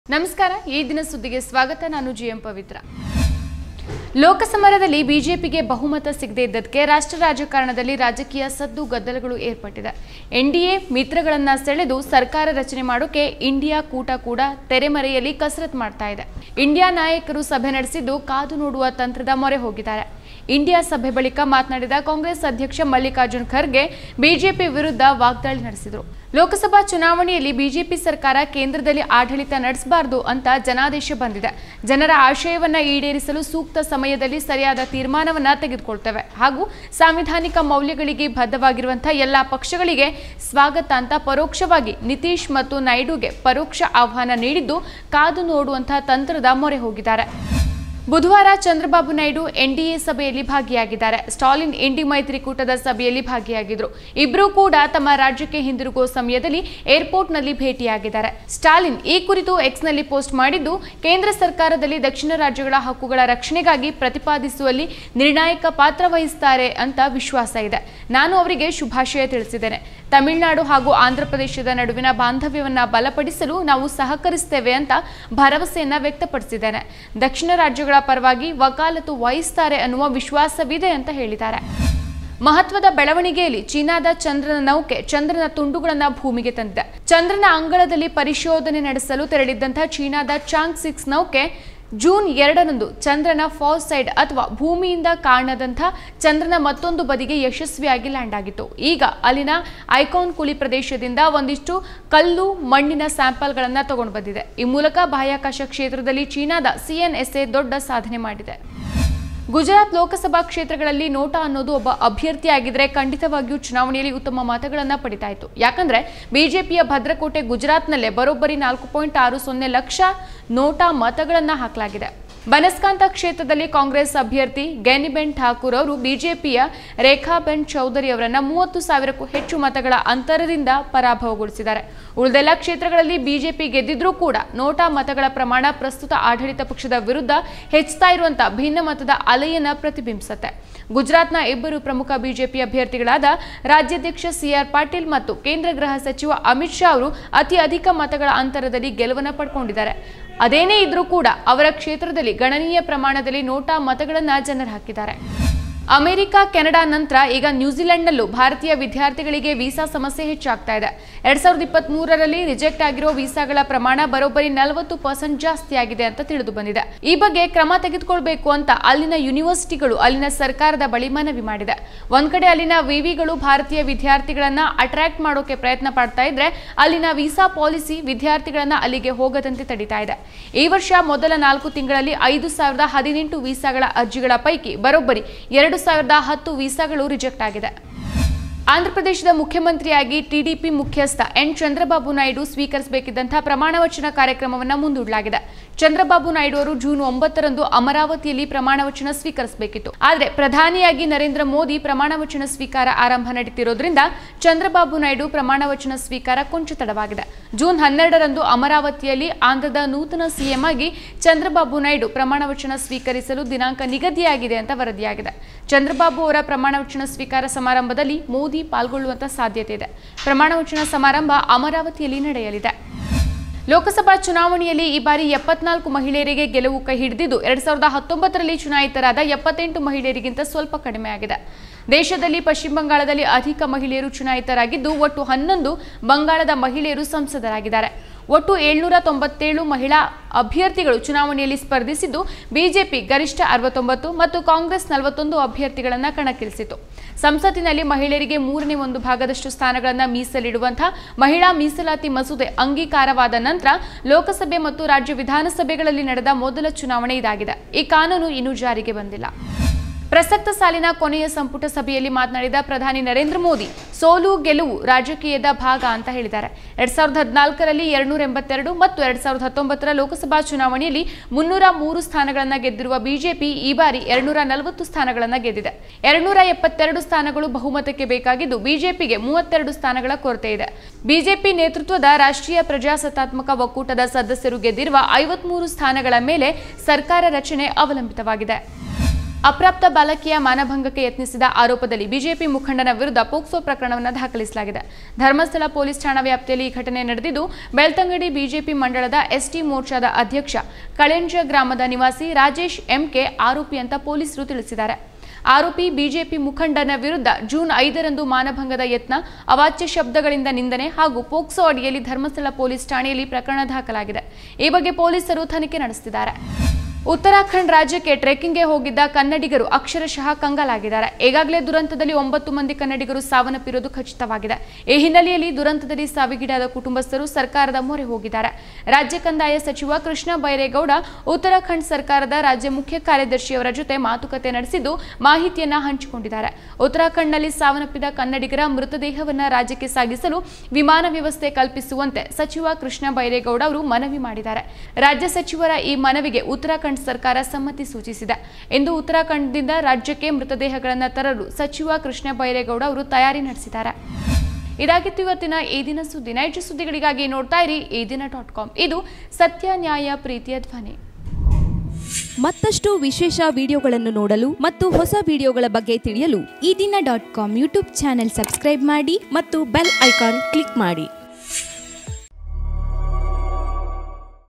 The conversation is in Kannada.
ನಮಸ್ಕಾರ ಈ ದಿನ ಸುದ್ದಿಗೆ ಸ್ವಾಗತ ನಾನು ಜಿಎಂ ಪವಿತ್ರ ಲೋಕಸಮರದಲ್ಲಿ ಬಿಜೆಪಿಗೆ ಬಹುಮತ ಸಿಗದೇ ಇದ್ದದಕ್ಕೆ ರಾಷ್ಟ್ರ ರಾಜಕಾರಣದಲ್ಲಿ ರಾಜಕೀಯ ಸದ್ದು ಗದ್ದಲಗಳು ಏರ್ಪಟ್ಟಿದೆ ಎನ್ಡಿಎ ಮಿತ್ರಗಳನ್ನ ಸೆಳೆದು ಸರ್ಕಾರ ರಚನೆ ಮಾಡೋಕೆ ಇಂಡಿಯಾ ಕೂಟ ಕೂಡ ತೆರೆಮರೆಯಲ್ಲಿ ಕಸರತ್ತು ಮಾಡ್ತಾ ಇದೆ ಇಂಡಿಯಾ ನಾಯಕರು ಸಭೆ ನಡೆಸಿದ್ದು ಕಾದು ನೋಡುವ ತಂತ್ರದ ಮೊರೆ ಹೋಗಿದ್ದಾರೆ ಇಂಡಿಯಾ ಸಭೆ ಬಳಿಕ ಮಾತನಾಡಿದ ಕಾಂಗ್ರೆಸ್ ಅಧ್ಯಕ್ಷ ಮಲ್ಲಿಕಾರ್ಜುನ್ ಖರ್ಗೆ ಬಿಜೆಪಿ ವಿರುದ್ಧ ವಾಗ್ದಾಳಿ ನಡೆಸಿದರು ಲೋಕಸಭಾ ಚುನಾವಣೆಯಲ್ಲಿ ಬಿಜೆಪಿ ಸರ್ಕಾರ ಕೇಂದ್ರದಲ್ಲಿ ಆಡಳಿತ ನಡೆಸಬಾರದು ಅಂತ ಜನಾದೇಶ ಬಂದಿದೆ ಜನರ ಆಶಯವನ್ನ ಈಡೇರಿಸಲು ಸೂಕ್ತ ಸಮಯದಲ್ಲಿ ಸರಿಯಾದ ತೀರ್ಮಾನವನ್ನ ತೆಗೆದುಕೊಳ್ಳುತ್ತೇವೆ ಹಾಗೂ ಸಾಂವಿಧಾನಿಕ ಮೌಲ್ಯಗಳಿಗೆ ಬದ್ಧವಾಗಿರುವಂತಹ ಎಲ್ಲಾ ಪಕ್ಷಗಳಿಗೆ ಸ್ವಾಗತ ಅಂತ ಪರೋಕ್ಷವಾಗಿ ನಿತೀಶ್ ಮತ್ತು ನಾಯ್ಡುಗೆ ಪರೋಕ್ಷ ಆಹ್ವಾನ ನೀಡಿದ್ದು ಕಾದು ನೋಡುವಂತಹ ತಂತ್ರದ ಮೊರೆ ಹೋಗಿದ್ದಾರೆ ಬುಧವಾರ ಚಂದ್ರಬಾಬು ನಾಯ್ಡು ಎನ್ಡಿಎ ಸಭೆಯಲ್ಲಿ ಭಾಗಿಯಾಗಿದ್ದಾರೆ ಸ್ಟಾಲಿನ್ ಇಂಡಿ ಮೈತ್ರಿಕೂಟದ ಸಭೆಯಲ್ಲಿ ಭಾಗಿಯಾಗಿದ್ರು ಇಬ್ಬರೂ ಕೂಡ ತಮ್ಮ ರಾಜ್ಯಕ್ಕೆ ಹಿಂದಿರುಗುವ ಸಮಯದಲ್ಲಿ ಏರ್ಪೋರ್ಟ್ನಲ್ಲಿ ಭೇಟಿಯಾಗಿದ್ದಾರೆ ಸ್ಟಾಲಿನ್ ಈ ಕುರಿತು ಎಕ್ಸ್ನಲ್ಲಿ ಪೋಸ್ಟ್ ಮಾಡಿದ್ದು ಕೇಂದ್ರ ಸರ್ಕಾರದಲ್ಲಿ ದಕ್ಷಿಣ ರಾಜ್ಯಗಳ ಹಕ್ಕುಗಳ ರಕ್ಷಣೆಗಾಗಿ ಪ್ರತಿಪಾದಿಸುವಲ್ಲಿ ನಿರ್ಣಾಯಕ ಪಾತ್ರ ವಹಿಸುತ್ತಾರೆ ಅಂತ ವಿಶ್ವಾಸ ಇದೆ ನಾನು ಅವರಿಗೆ ಶುಭಾಶಯ ತಿಳಿಸಿದ್ದೇನೆ ತಮಿಳುನಾಡು ಹಾಗೂ ಆಂಧ್ರಪ್ರದೇಶದ ನಡುವಿನ ಬಾಂಧವ್ಯವನ್ನ ಬಲಪಡಿಸಲು ನಾವು ಸಹಕರಿಸುತ್ತೇವೆ ಅಂತ ಭರವಸೆಯನ್ನ ವ್ಯಕ್ತಪಡಿಸಿದ್ದೇನೆ ದಕ್ಷಿಣ ರಾಜ್ಯಗಳ ಪರವಾಗಿ ವಕಾಲತು ವಹಿಸುತ್ತಾರೆ ಅನ್ನುವ ವಿಶ್ವಾಸವಿದೆ ಅಂತ ಹೇಳಿದ್ದಾರೆ ಮಹತ್ವದ ಬೆಳವಣಿಗೆಯಲ್ಲಿ ಚೀನಾದ ಚಂದ್ರನ ನೌಕೆ ಚಂದ್ರನ ತುಂಡುಗಳನ್ನು ಭೂಮಿಗೆ ತಂದಿದೆ ಚಂದ್ರನ ಅಂಗಳದಲ್ಲಿ ಪರಿಶೋಧನೆ ನಡೆಸಲು ತೆರಳಿದ್ದಂತಹ ಚೀನಾದ ಚಾಂಗ್ 6 ನೌಕೆ ಜೂನ್ 2ರಂದು ಚಂದ್ರನ ಫಾರ್ ಸೈಡ್ ಅಥವಾ ಭೂಮಿಯಿಂದ ಕಾಣದಂಥ ಚಂದ್ರನ ಮತ್ತೊಂದು ಬದಿಗೆ ಯಶಸ್ವಿಯಾಗಿ ಲ್ಯಾಂಡ್ ಆಗಿತ್ತು ಈಗ ಅಲ್ಲಿನ ಐಕಾನ್ ಕುಳಿ ಪ್ರದೇಶದಿಂದ ಒಂದಿಷ್ಟು ಕಲ್ಲು ಮಣ್ಣಿನ ಸ್ಯಾಂಪಲ್ಗಳನ್ನು ತಗೊಂಡು ಬಂದಿದೆ ಈ ಮೂಲಕ ಬಾಹ್ಯಾಕಾಶ ಕ್ಷೇತ್ರದಲ್ಲಿ ಚೀನಾದ CNSA ದೊಡ್ಡ ಸಾಧನೆ ಮಾಡಿದೆ ಗುಜರಾತ್ ಲೋಕಸಭಾ ಕ್ಷೇತ್ರಗಳಲ್ಲಿ ನೋಟಾ ಅನ್ನೋದು ಒಬ್ಬ ಅಭ್ಯರ್ಥಿಯಾಗಿದ್ರೆ ಖಂಡಿತವಾಗಿಯೂ ಚುನಾವಣೆಯಲ್ಲಿ ಉತ್ತಮ ಮತಗಳನ್ನು ಪಡಿತಾ ಇತ್ತು ಯಾಕಂದ್ರೆ ಬಿಜೆಪಿಯ ಭದ್ರಕೋಟೆ ಗುಜರಾತ್ನಲ್ಲೇ ಬರೋಬ್ಬರಿ 4.60 ಲಕ್ಷ ನೋಟಾ ಮತಗಳನ್ನು ಹಾಕಲಾಗಿದೆ ಬನಸ್ಕಾಂತ ಕ್ಷೇತ್ರದಲ್ಲಿ ಕಾಂಗ್ರೆಸ್ ಅಭ್ಯರ್ಥಿ ಗೆನಿಬೆನ್ ಠಾಕೂರ್ ಅವರು ಬಿಜೆಪಿಯ ರೇಖಾಬೆನ್ ಚೌಧರಿ ಅವರನ್ನ 30,000ಕ್ಕೂ ಹೆಚ್ಚು ಮತಗಳ ಅಂತರದಿಂದ ಪರಾಭವಗೊಳಿಸಿದ್ದಾರೆ ಉಳಿದೆಲ್ಲ ಕ್ಷೇತ್ರಗಳಲ್ಲಿ ಬಿಜೆಪಿ ಗೆದ್ದಿದ್ರೂ ಕೂಡ ನೋಟಾ ಮತಗಳ ಪ್ರಮಾಣ ಪ್ರಸ್ತುತ ಆಡಳಿತ ಪಕ್ಷದ ವಿರುದ್ಧ ಹೆಚ್ಚುತ್ತಾ ಇರುವಂತಹ ಭಿನ್ನ ಮತದ ಅಲೆಯನ್ನ ಪ್ರತಿಬಿಂಬಿಸುತ್ತೆ ಗುಜರಾತ್ನ ಇಬ್ಬರು ಪ್ರಮುಖ ಬಿಜೆಪಿ ಅಭ್ಯರ್ಥಿಗಳಾದ ರಾಜ್ಯಾಧ್ಯಕ್ಷ CR ಪಾಟೀಲ್ ಮತ್ತು ಕೇಂದ್ರ ಗೃಹ ಸಚಿವ ಅಮಿತ್ ಶಾ ಅವರು ಅತಿ ಅಧಿಕ ಮತಗಳ ಅಂತರದಲ್ಲಿ ಗೆಲುವನ್ನು ಪಡ್ಕೊಂಡಿದ್ದಾರೆ ಅದೇನೇ ಇದ್ರೂ ಕೂಡ ಅವರ ಕ್ಷೇತ್ರದಲ್ಲಿ ಗಣನೀಯ ಪ್ರಮಾಣದಲ್ಲಿ ನೋಟಾ ಮತಗಳನ್ನು ಜನರು ಹಾಕಿದ್ದಾರೆ ಅಮೆರಿಕ ಕೆನಡಾ ನಂತರ ಈಗ ನ್ಯೂಜಿಲೆಂಡ್ನಲ್ಲೂ ಭಾರತೀಯ ವಿದ್ಯಾರ್ಥಿಗಳಿಗೆ ವೀಸಾ ಸಮಸ್ಯೆ ಹೆಚ್ಚಾಗ್ತಾ ಇದೆ 2023ರಲ್ಲಿ ರಿಜೆಕ್ಟ್ ಆಗಿರೋ ವೀಸಾಗಳ ಪ್ರಮಾಣ ಬರೋಬ್ಬರಿ 40% ಜಾಸ್ತಿ ಆಗಿದೆ ಅಂತ ತಿಳಿದು ಬಂದಿದೆ ಈ ಬಗ್ಗೆ ಕ್ರಮ ತೆಗೆದುಕೊಳ್ಬೇಕು ಅಂತ ಅಲ್ಲಿನ ಯೂನಿವರ್ಸಿಟಿಗಳು ಅಲ್ಲಿನ ಸರ್ಕಾರದ ಬಳಿ ಮನವಿ ಮಾಡಿದೆ ಒಂದ್ ಕಡೆ ಅಲ್ಲಿನ ವಿವಿಗಳು ಭಾರತೀಯ ವಿದ್ಯಾರ್ಥಿಗಳನ್ನ ಅಟ್ರಾಕ್ಟ್ ಮಾಡೋಕೆ ಪ್ರಯತ್ನ ಪಡ್ತಾ ಇದ್ರೆ ಅಲ್ಲಿನ ವೀಸಾ ಪಾಲಿಸಿ ವಿದ್ಯಾರ್ಥಿಗಳನ್ನ ಅಲ್ಲಿಗೆ ಹೋಗದಂತೆ ತಡಿತಾ ಇದೆ ಈ ವರ್ಷ ಮೊದಲ 4 ತಿಂಗಳಲ್ಲಿ 5,018 ವೀಸಾಗಳ ಅರ್ಜಿಗಳ ಪೈಕಿ ಬರೋಬ್ಬರಿ 2,010 ವೀಸಾಗಳು ರಿಜೆಕ್ಟ್ ಆಗಿದೆ ಆಂಧ್ರಪ್ರದೇಶದ ಮುಖ್ಯಮಂತ್ರಿಯಾಗಿ ಟಿಡಿಪಿ ಮುಖ್ಯಸ್ಥ ಎನ್ ಚಂದ್ರಬಾಬು ನಾಯ್ಡು ಸ್ವೀಕರಿಸಬೇಕಿದ್ದಂತಹ ಪ್ರಮಾಣ ವಚನ ಕಾರ್ಯಕ್ರಮವನ್ನು ಮುಂದೂಡಲಾಗಿದೆ ಚಂದ್ರಬಾಬು ನಾಯ್ಡು ಅವರು ಜೂನ್ 9ರಂದು ಅಮರಾವತಿಯಲ್ಲಿ ಪ್ರಮಾಣ ವಚನ ಸ್ವೀಕರಿಸಬೇಕಿತ್ತು ಆದರೆ ಪ್ರಧಾನಿಯಾಗಿ ನರೇಂದ್ರ ಮೋದಿ ಪ್ರಮಾಣ ವಚನ ಸ್ವೀಕಾರ ಆರಂಭ ನಡೆಯುತ್ತಿರೋದ್ರಿಂದ ಚಂದ್ರಬಾಬು ನಾಯ್ಡು ಪ್ರಮಾಣ ವಚನ ಸ್ವೀಕಾರ ಕೊಂಚ ತಡವಾಗಿದೆ ಜೂನ್ 12ರಂದು ಅಮರಾವತಿಯಲ್ಲಿ ಆಂಧ್ರದ ನೂತನ ಸಿಎಂ ಆಗಿ ಚಂದ್ರಬಾಬು ನಾಯ್ಡು ಪ್ರಮಾಣ ವಚನ ಸ್ವೀಕರಿಸಲು ದಿನಾಂಕ ನಿಗದಿಯಾಗಿದೆ ಅಂತ ವರದಿಯಾಗಿದೆ ಚಂದ್ರಬಾಬು ಅವರ ಪ್ರಮಾಣ ವಚನ ಸ್ವೀಕಾರ ಸಮಾರಂಭದಲ್ಲಿ ಮೋದಿ ಪಾಲ್ಗೊಳ್ಳುವಂತ ಸಾಧ್ಯತೆ ಇದೆ ಪ್ರಮಾಣ ವಚನ ಸಮಾರಂಭ ಅಮರಾವತಿಯಲ್ಲಿ ನಡೆಯಲಿದೆ ಲೋಕಸಭಾ ಚುನಾವಣೆಯಲ್ಲಿ ಈ ಬಾರಿ 74 ಮಹಿಳೆಯರಿಗೆ ಗೆಲುವು ಕೈ ಹಿಡಿದಿದ್ದು 2019ರಲ್ಲಿ ಚುನಾಯಿತರಾದ 78 ಮಹಿಳೆಯರಿಗಿಂತ ಸ್ವಲ್ಪ ಕಡಿಮೆ ಆಗಿದೆ ದೇಶದಲ್ಲಿ ಪಶ್ಚಿಮ ಬಂಗಾಳದಲ್ಲಿ ಅಧಿಕ ಮಹಿಳೆಯರು ಚುನಾಯಿತರಾಗಿದ್ದು ಒಟ್ಟು 11 ಬಂಗಾಳದ ಮಹಿಳೆಯರು ಸಂಸದರಾಗಿದ್ದಾರೆ ಒಟ್ಟು 797 ಮಹಿಳಾ ಅಭ್ಯರ್ಥಿಗಳು ಚುನಾವಣೆಯಲ್ಲಿ ಸ್ಪರ್ಧಿಸಿದ್ದು ಬಿಜೆಪಿ ಗರಿಷ್ಠ 69 ಮತ್ತು ಕಾಂಗ್ರೆಸ್ 41 ಅಭ್ಯರ್ಥಿಗಳನ್ನು ಕಣಕ್ಕಿಳಿಸಿತು ಸಂಸತ್ತಿನಲ್ಲಿ ಮಹಿಳೆಯರಿಗೆ 1/3 ಭಾಗದಷ್ಟು ಸ್ಥಾನಗಳನ್ನು ಮೀಸಲಿಡುವಂತಹ ಮಹಿಳಾ ಮೀಸಲಾತಿ ಮಸೂದೆ ಅಂಗೀಕಾರವಾದ ನಂತರ ಲೋಕಸಭೆ ಮತ್ತು ರಾಜ್ಯ ವಿಧಾನಸಭೆಗಳಲ್ಲಿ ನಡೆದ ಮೊದಲ ಚುನಾವಣೆ ಇದಾಗಿದೆ ಈ ಕಾನೂನು ಇನ್ನೂ ಜಾರಿಗೆ ಬಂದಿಲ್ಲ ಪ್ರಸಕ್ತ ಸಾಲಿನ ಕೊನೆಯ ಸಂಪುಟ ಸಭೆಯಲ್ಲಿ ಮಾತನಾಡಿದ ಪ್ರಧಾನಿ ನರೇಂದ್ರ ಮೋದಿ ಸೋಲು ಗೆಲುವು ರಾಜಕೀಯದ ಭಾಗ ಅಂತ ಹೇಳಿದ್ದಾರೆ 2014ರಲ್ಲಿ 282 ಮತ್ತು 2019ರ ಲೋಕಸಭಾ ಚುನಾವಣೆಯಲ್ಲಿ 303 ಸ್ಥಾನಗಳನ್ನು ಗೆದ್ದಿರುವ ಬಿಜೆಪಿ ಈ ಬಾರಿ 240 ಸ್ಥಾನಗಳನ್ನು ಗೆದ್ದಿದೆ 272 ಸ್ಥಾನಗಳು ಬಹುಮತಕ್ಕೆ ಬೇಕಾಗಿದ್ದು ಬಿಜೆಪಿಗೆ 32 ಸ್ಥಾನಗಳ ಕೊರತೆ ಇದೆ ಬಿಜೆಪಿ ನೇತೃತ್ವದ ರಾಷ್ಟ್ರೀಯ ಪ್ರಜಾಸತ್ತಾತ್ಮಕ ಒಕ್ಕೂಟದ ಸದಸ್ಯರು ಗೆದ್ದಿರುವ 53 ಸ್ಥಾನಗಳ ಮೇಲೆ ಸರ್ಕಾರ ರಚನೆ ಅವಲಂಬಿತವಾಗಿದೆ ಅಪ್ರಾಪ್ತ ಬಾಲಕಿಯ ಮಾನಭಂಗಕ್ಕೆ ಯತ್ನಿಸಿದ ಆರೋಪದಲ್ಲಿ ಬಿಜೆಪಿ ಮುಖಂಡನ ವಿರುದ್ಧ ಪೋಕ್ಸೋ ಪ್ರಕರಣವನ್ನು ದಾಖಲಿಸಲಾಗಿದೆ. ಧರ್ಮಸ್ಥಳ ಪೊಲೀಸ್ ಠಾಣಾ ವ್ಯಾಪ್ತಿಯಲ್ಲಿ ಈ ಘಟನೆ ನಡೆದಿದ್ದು, ಬೆಳ್ತಂಗಡಿ ಬಿಜೆಪಿ ಮಂಡಳದ ಎಸ್ಟಿ ಮೋರ್ಚಾದ ಅಧ್ಯಕ್ಷ ಕಳೆಂಜ ಗ್ರಾಮದ ನಿವಾಸಿ ರಾಜೇಶ್ ಎಂಕೆ ಆರೋಪಿ ಅಂತ ಪೊಲೀಸರು ತಿಳಿಸಿದ್ದಾರೆ. ಆರೋಪಿ ಬಿಜೆಪಿ ಮುಖಂಡನ ವಿರುದ್ಧ ಜೂನ್ 5ರಂದು ಮಾನಭಂಗದ ಯತ್ನ, ಅವಾಚ್ಯ ಶಬ್ದಗಳಿಂದ ನಿಂದನೆ ಹಾಗೂ ಪೋಕ್ಸೋ ಅಡಿಯಲ್ಲಿ ಧರ್ಮಸ್ಥಳ ಪೊಲೀಸ್ ಠಾಣೆಯಲ್ಲಿ ಪ್ರಕರಣ ದಾಖಲಾಗಿದೆ. ಈ ಬಗ್ಗೆ ಪೊಲೀಸರು ತನಿಖೆ ನಡೆಸುತ್ತಿದ್ದಾರೆ. ಉತ್ತರಾಖಂಡ್ ರಾಜ್ಯಕ್ಕೆ ಟ್ರೆಕ್ಕಿಂಗ್ಗೆ ಹೋಗಿದ್ದ ಕನ್ನಡಿಗರು ಅಕ್ಷರಶಃ ಕಂಗಾಲಾಗಿದ್ದಾರೆ. ಈಗಾಗಲೇ ದುರಂತದಲ್ಲಿ 9 ಮಂದಿ ಕನ್ನಡಿಗರು ಸಾವನ್ನಪ್ಪಿರುವುದು ಖಚಿತವಾಗಿದೆ. ಈ ಹಿನ್ನೆಲೆಯಲ್ಲಿ ದುರಂತದಲ್ಲಿ ಸಾವಿಗೀಡಾದ ಕುಟುಂಬಸ್ಥರು ಸರ್ಕಾರದ ಮೊರೆ ಹೋಗಿದ್ದಾರೆ. ರಾಜ್ಯ ಕಂದಾಯ ಸಚಿವ ಕೃಷ್ಣ ಬೈರೇಗೌಡ ಉತ್ತರಾಖಂಡ್ ಸರ್ಕಾರದ ರಾಜ್ಯ ಮುಖ್ಯ ಕಾರ್ಯದರ್ಶಿಯವರ ಜೊತೆ ಮಾತುಕತೆ ನಡೆಸಿದ್ದು ಮಾಹಿತಿಯನ್ನ ಹಂಚಿಕೊಂಡಿದ್ದಾರೆ. ಉತ್ತರಾಖಂಡ್ನಲ್ಲಿ ಸಾವನ್ನಪ್ಪಿದ ಕನ್ನಡಿಗರ ಮೃತದೇಹವನ್ನು ರಾಜ್ಯಕ್ಕೆ ಸಾಗಿಸಲು ವಿಮಾನ ವ್ಯವಸ್ಥೆ ಕಲ್ಪಿಸುವಂತೆ ಸಚಿವ ಕೃಷ್ಣ ಬೈರೇಗೌಡ ಅವರು ಮನವಿ ಮಾಡಿದ್ದಾರೆ. ರಾಜ್ಯ ಸಚಿವರ ಈ ಮನವಿಗೆ ಉತ್ತರಾಖಂಡ್ ಸರ್ಕಾರ ಸಮ್ಮತಿ ಸೂಚಿಸಿದೆ ಎಂದು ಉತ್ತರಾಖಂಡದಿಂದ ರಾಜ್ಯಕ್ಕೆ ಮೃತದೇಹಗಳನ್ನು ತರಲು ಸಚಿವ ಕೃಷ್ಣ ಬೈರೇಗೌಡ ಅವರು ತಯಾರಿ ನಡೆಸಿದ್ದಾರೆ. ಇದಾಗಿತ್ತು ಇವತ್ತಿನ ಈ ದಿನ ಸುದ್ದಿ. ನೈಜ ಸುದ್ದಿಗಳಿಗಾಗಿ ನೋಡ್ತಾ ಇರಿ eDina.com. ಇದು ಸತ್ಯ, ನ್ಯಾಯ, ಪ್ರೀತಿಯ ಧ್ವನಿ. ಮತ್ತಷ್ಟು ವಿಶೇಷ ವಿಡಿಯೋಗಳನ್ನು ನೋಡಲು ಮತ್ತು ಹೊಸ ವಿಡಿಯೋಗಳ ಬಗ್ಗೆ ತಿಳಿಯಲು eDina.com ಯೂಟ್ಯೂಬ್ ಚಾನೆಲ್ ಸಬ್ಸ್ಕ್ರೈಬ್ ಮಾಡಿ ಮತ್ತು ಬೆಲ್ ಐಕಾನ್ ಕ್ಲಿಕ್ ಮಾಡಿ.